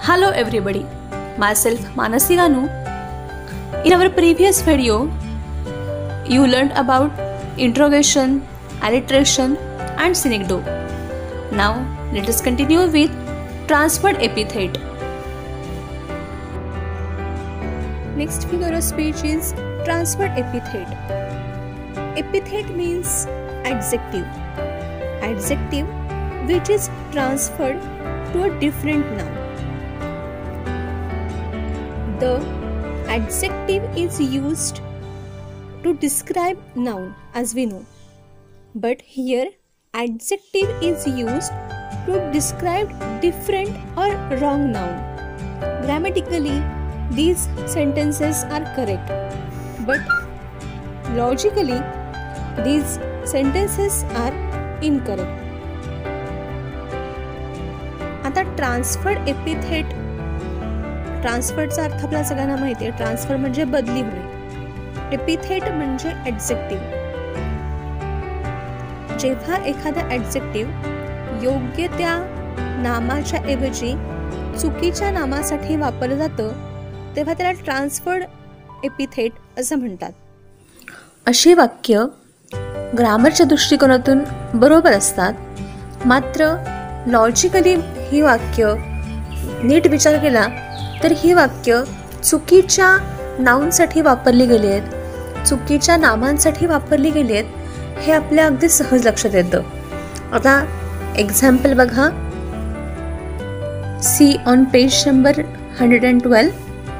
Hello everybody, myself Manasi Ranu. In our previous video, you learned about interrogation, alliteration and synecdoche. Now let us continue with transferred epithet. Next figure of speech is transferred epithet. Epithet means adjective. Adjective which is transferred to a different noun. The adjective is used to describe noun, as we know, but here adjective is used to describe different or wrong noun. Grammatically, these sentences are correct, but logically, these sentences are incorrect. आता transferred epithet, ट्रान्सफरचा अर्थ आपल्या सगळ्यांना माहिती आहे. Transfer म्हणजे बदली होणे, एपिथेट म्हणजे ॲडजेक्टिव्ह. जेव्हा एखादा ॲडजेक्टिव्ह योग्य त्या नामाच्या ऐवजी चुकीच्या नामासाठी वापरलं जातं तेव्हा त्याला ट्रान्सफर्ड एपिथेट असं म्हणतात. अशी वाक्य ग्रामरच्या दृष्टिकोनातून बरोबर असतात, मात्र लॉजिकली ही वाक्य नीट विचार केला तर ही वाक्य चुकीच्या नाउनसाठी वापरली गेली आहेत, चुकीच्या नामांसाठी वापरली गेली आहेत, हे आपल्या अगदी सहज लक्षात येतं. आता एक्झाम्पल बघा. See on page number 112,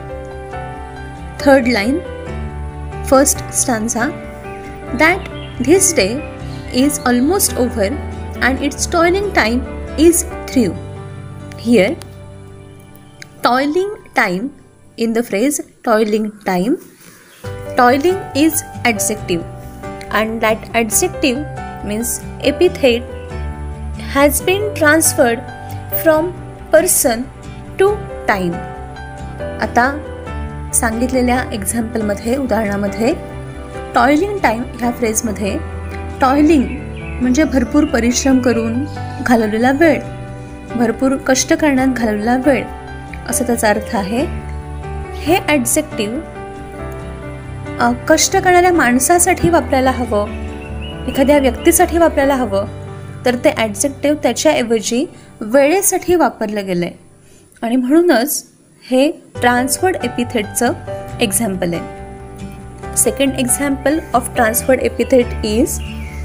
third line, first stanza. That this day is almost over and it's toiling time is through. Here, toiling time, in the phrase toiling time, toiling is adjective, and that adjective means epithet has been transferred from person to time. आता सांगितलेल्या एक्झाम्पलमध्ये, उदाहरणामध्ये toiling time ह्या फ्रेजमध्ये toiling म्हणजे भरपूर परिश्रम करून घालवलेला वेळ, भरपूर कष्ट करण्यात घालवलेला वेळ असा त्याचा अर्थ आहे. हे ॲडजेक्टिव्ह कष्ट करणाऱ्या माणसासाठी वापरायला हवं, एखाद्या व्यक्तीसाठी वापरायला हवं, तर ते ॲडजेक्टिव्ह त्याच्याऐवजी वेळेसाठी वापरलं गेलं आहे आणि म्हणूनच हे ट्रान्सफर्ड एपिथेटचं एक्झाम्पल आहे. Second example of transferred epithet is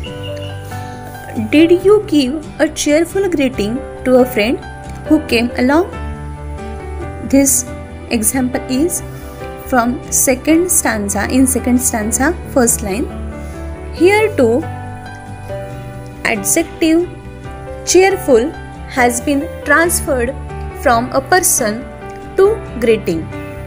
Did you give a cheerful greeting to a friend who came along? This example is from second stanza, in second stanza, first line. Here too, adjective cheerful has been transferred from a person to greeting.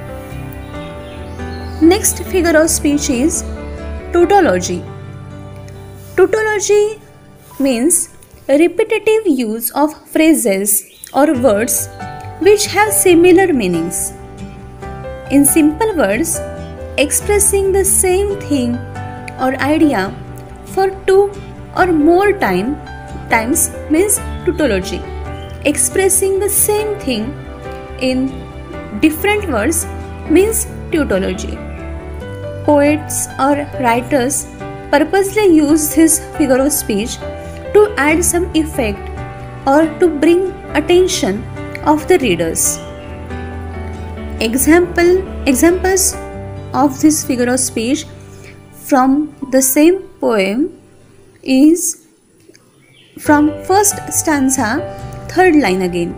Next figure of speech is tautology. Tautology means repetitive use of phrases or words which have similar meanings. In simple words, expressing the same thing or idea for two or more times means tautology. Expressing the same thing in different words means tautology. Poets or writers purposely use this figure of speech to add some effect or to bring attention of the readers. Examples of this figure of speech from the same poem is from first stanza, third line again.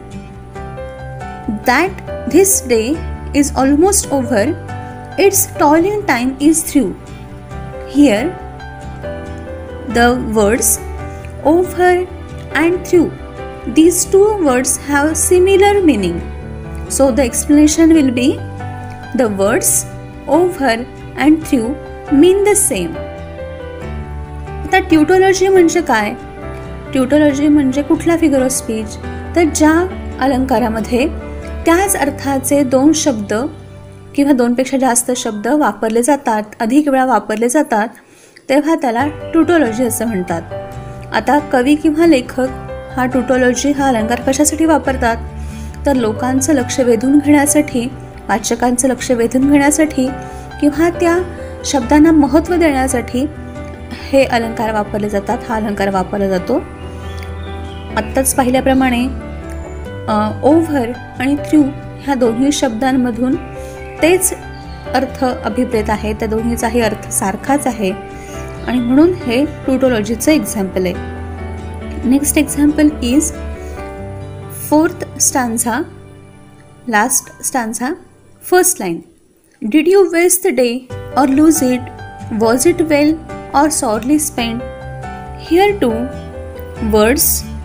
That this day is almost over, its toiling time is through. Here, the words over and through, these two words have similar meaning, so the explanation will be the words over and through mean the same. आता tautology म्हणजे काय? Tautology म्हणजे कुठला figure of speech? तर ज्या अलंकारामध्ये त्याच अर्थाचे दोन शब्द किंवा दोनपेक्षा जास्त शब्द वापरले जातात, अधिक वेळा वापरले जातात, तेव्हा त्याला ट्यूटोलॉजी असं म्हणतात. आता कवी किंवा लेखक हा टोटोलॉजी हा अलंकार कशासाठी वापरतात तर लोकांचं लक्ष वेधून घेण्यासाठी, वाचकांचं लक्ष वेधून घेण्यासाठी किंवा त्या शब्दांना महत्त्व देण्यासाठी हे अलंकार वापरले जातात, हा अलंकार वापरला जातो. आत्ताच पाहिल्याप्रमाणे ओव्हर आणि थ्रू ह्या दोन्ही शब्दांमधून तेच अर्थ अभिप्रेत आहे, त्या दोन्हीचाही अर्थ सारखाच आहे आणि म्हणून हे टूटोलॉजीचं एक्झाम्पल आहे. Next example is 4th stanza, last stanza, first line. Did you waste the day or lose it? Was it well or sorely spent? Here too, words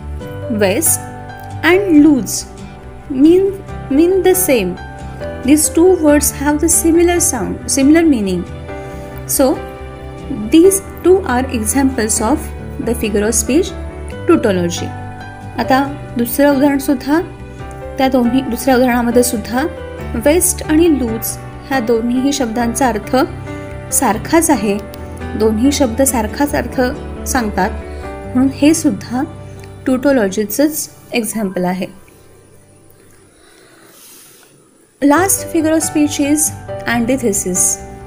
waste and lose mean the same. These two words have the similar sound, similar meaning. So these two are examples of the figure of speech tautology. आता दुसरं उदाहरण सुद्धा, त्या दुसऱ्या उदाहरणामध्ये सुद्धा waste आणि loose ह्या दोन्हीही शब्दांचा अर्थ सारखाच आहे, दोन्ही शब्द सारखाच अर्थ सांगतात, म्हणून हे सुद्धा टूटोलॉजीचंच एक्झाम्पल आहे. Last figure of speech is antithesis.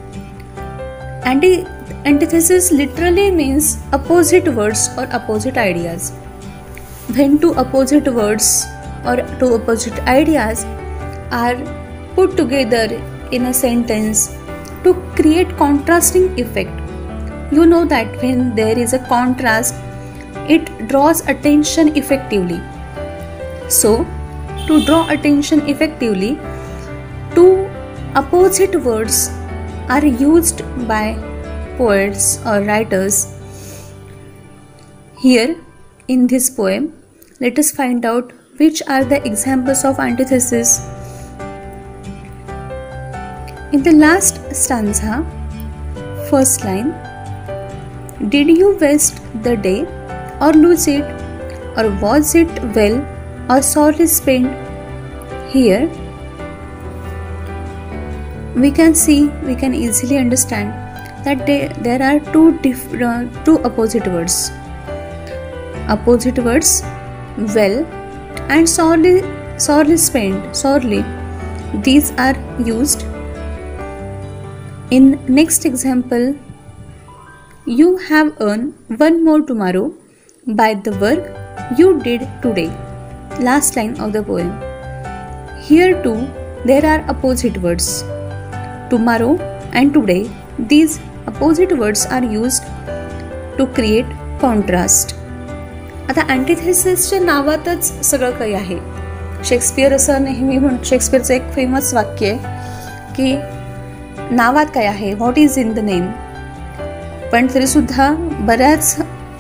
Antithesis literally means opposite words or opposite ideas. When two opposite words or two opposite ideas are put together in a sentence to create contrasting effect, you know that when there is a contrast, it draws attention effectively. So, to draw attention effectively, two opposite words are used by poets or writers. Here, in this poem, let us find out which are the examples of antithesis. In the last stanza, first line, did you waste the day or lose it, or was it well or sorely spent? Here we can easily understand that there are two opposite words. Opposite words, well and sorely spent, sorely. These are used. In next example, you have earned one more tomorrow by the work you did today. Last line of the poem. Here too there are opposite words, tomorrow and today. These opposite words are used to create contrast. आता अँटिथेसिसच्या नावातच सगळं काही आहे. Shakespeare असं नेहमी शेक्सपियरचं एक famous वाक्य आहे की नावात काय आहे, what is in the name. पण तरीसुद्धा बऱ्याच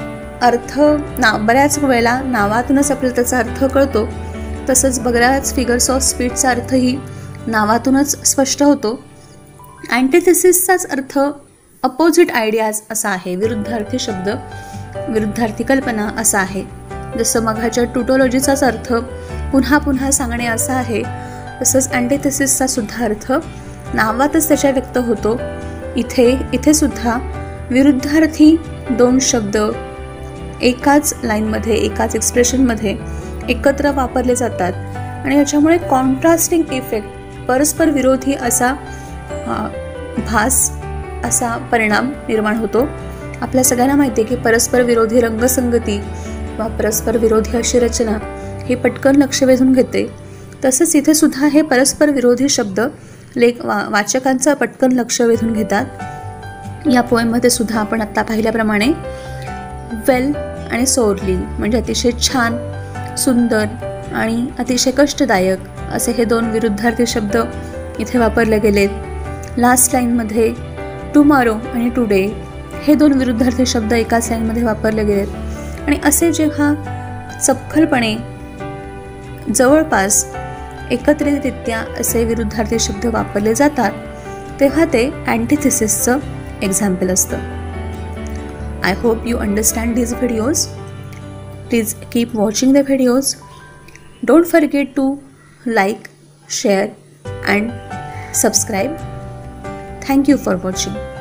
वेळेला नावातूनच आपल्याला त्याचा अर्थ कळतो. तसंच बऱ्याच फिगर्स ऑफ स्पीचचा अर्थही नावातूनच स्पष्ट होतो. अँटिथेसिसचाच अर्थ अपोजिट आयडियाज असा आहे, विरुद्धार्थी शब्द, विरुद्धार्थी कल्पना असा आहे. जसं मघाच्या टूटोलॉजीचाच अर्थ पुन्हा पुन्हा सांगणे असा आहे, तसंच अँटिथेसिसचा सुद्धा अर्थ नावातच त्याच्या व्यक्त होतो. इथे सुद्धा विरुद्धार्थी दोन शब्द एकाच लाईनमध्ये, एकाच एक्सप्रेशनमध्ये एकत्र वापरले जातात आणि याच्यामुळे कॉन्ट्रास्टिंग इफेक्ट, परस्पर विरोधी असा भास, असा परिणाम निर्माण होतो. आपल्या सगळ्यांना माहिती आहे की परस्पर विरोधी रंगसंगती किंवा परस्पर विरोधी अशी रचना हे पटकन लक्ष वेधून घेते. तसंच इथे सुद्धा हे परस्पर विरोधी शब्द वाचकांचं पटकन लक्ष वेधून घेतात. या पोएममध्ये सुद्धा आपण आत्ता पाहिल्याप्रमाणे वेल आणि सोरली म्हणजे अतिशय छान, सुंदर आणि अतिशय कष्टदायक असे हे दोन विरुद्धार्थी शब्द इथे वापरले गेलेत. लास्ट लाईनमध्ये टुमॉरो आणि टुडे हे दोन विरुद्धार्थी शब्द एकाच लाईनमध्ये वापरले गेलेत आणि असे जेव्हा चपखलपणे जवळपास एकत्रितरित्या असे विरुद्धार्थी शब्द वापरले जातात तेव्हा ते अँटिथेसिसचं एक्झाम्पल असतं. I hope you understand these videos. Please keep watching the videos. Don't forget to like, share and subscribe. Thank you for watching.